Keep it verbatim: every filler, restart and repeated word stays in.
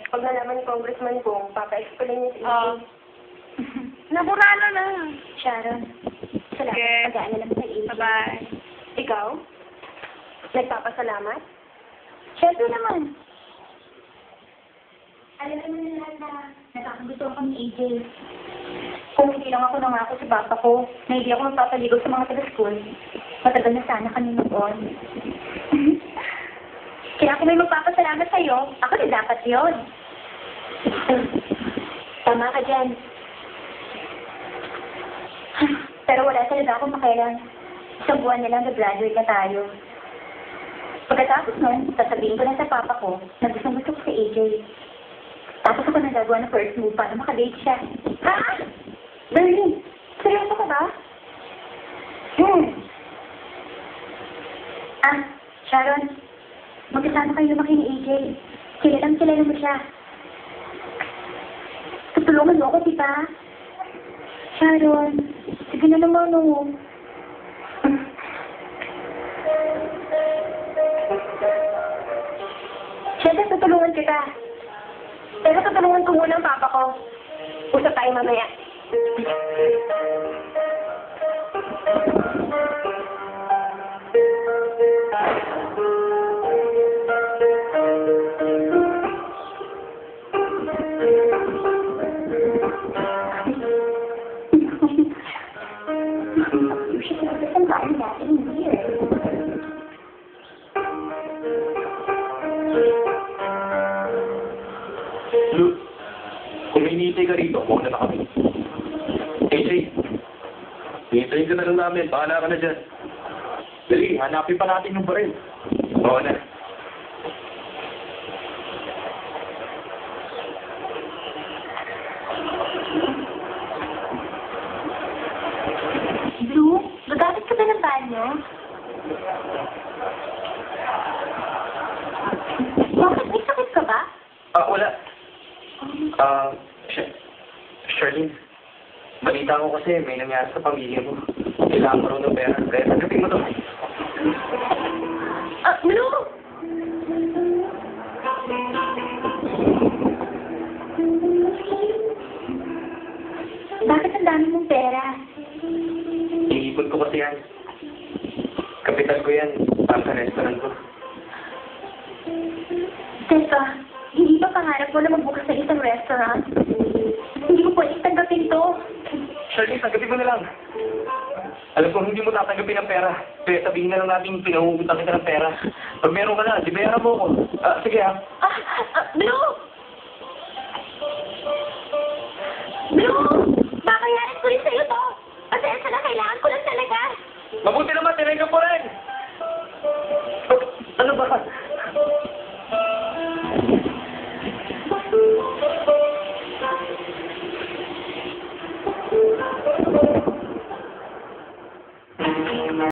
Pag nalaman ni Congressman kung papa-explain niya si Oo. Naburano na. Sharon, salamat. Okay. Pag-aalala mo kay A J. Bye-bye. Ikaw? Nagpapasalamat? Siyempre naman. Alam naman nila lahat na nakakagusto ako ni A J. Kung hindi lang ako nangako sa papa ko na hindi ako magpapaligo sa mga taga-school, matagal na sana kami mag-on. Kaya kung may magpapasalamat sa'yo, ako na dapat yun. Tama ka dyan. Pero wala talaga akong makialam. Isang buwan na lang na-graduate na tayo. Pagkatapos nun, sasabihin ko na sa papa ko na gusto gusto ko si A J. Tapos ako nagagawa ng first move para makadate siya. Ha? Berlin, seryoso ka ba? Hmm. Ah, Sharon, magkasama kayo lumaki ni A J. Kilalang kilala mo siya. Tutulungan mo ako, di ba? Sharon, sige na naman, no. Siyempre, tutulungan kita. Pero tutulungan ko muna ang papa ko. Usap tayo mamaya. Lu, kung hinihintay ka rito, muna na kami. A J, hihintayin ka na lang namin. Bahala ka na dyan. Dali, hanapin pa natin yung baril. Oo na. Blue, gagamit ka ba ng banyo? Bakit? May sakit ka ba? Ah, wala. Ah, Sh- Charlene, balita ko kasi may nangyari sa pamilya mo. Kailangan mo rin ng pera. Kaya sagapin mo to. Ah, Blue! Bakit ang dami mong pera? Iipon ko kasi yan. Kapital ko yan para sa restaurant ko. Teka, hindi ba pangarap mo na magbukas sa isang restaurant? Hindi ko pwedeng tanggapin to. Charlene, tanggapin mo na lang. Alam ko hindi mo tatanggapin ang pera. Kaya sabihin na lang natin pinangungutan kita ng pera. Pag meron ka na, di bayaran mo ko. Ah, sige ha. Ah, ah, Blue! Blue! Bakayarin ko rin sa'yo to. Pasensya na, kailangan ko lang talaga. Mabuti naman, tinignan ko rin! Ano ba? Thank you.